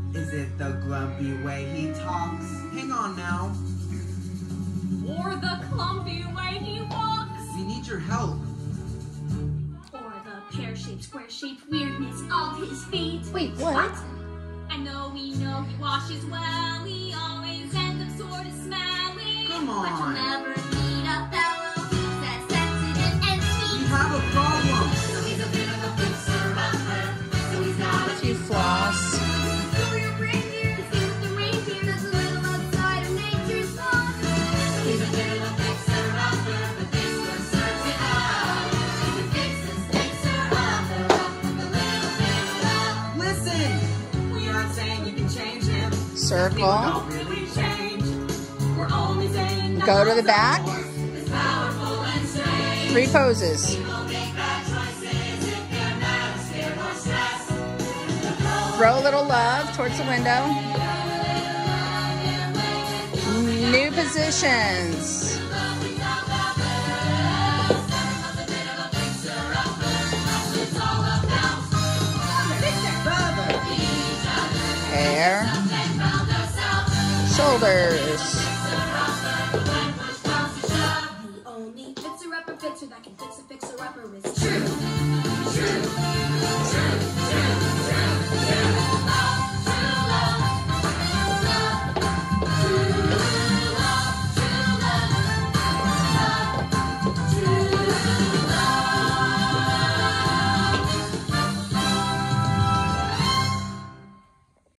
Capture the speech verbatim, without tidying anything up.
Is it the grumpy way he talks? Hang on now. Or the clumpy way he walks? We need your help. Or the pear-shaped, square-shaped weirdness of his feet? Wait, what? I know we know he washes well, he always ends up sort of smelly. Come on. But you'll never meet a fellow who's as sensitive and sweet. We have a problem. So he's a bit of a fixer-upper. So he's not a Do you floss? So your reindeer to see what the reindeer does a little outside of nature's law. So he's a bit of a fixer-upper, but this one serves it all. He's a fixer, fixer-upper, up with a little bit of love. Listen! We aren't saying you can change him. Circle. Don't really change. We're only saying Go to the back. It's powerful and strange. Three poses. People make bad choices if they're nervous, scared, or stressed. Throw a little love towards the window. New positions. Hair. Shoulders. The only fixer-upper fixer that can fix a fixer-upper is